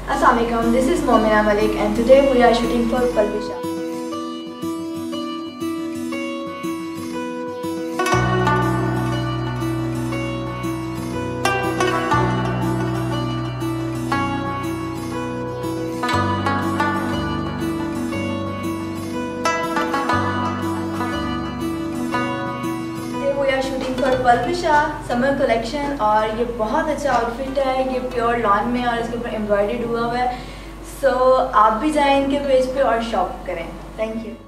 Assalamualaikum, this is Momina Malik and today we are shooting for Palvisha. Shooting for Palvisha summer collection और ये बहुत अच्छा outfit है। ये प्योर लॉन में और इसके ऊपर एम्ब्रॉयडर्ड हुआ है। सो आप भी जाएं इनके पेज पे और शॉप करें। Thank you.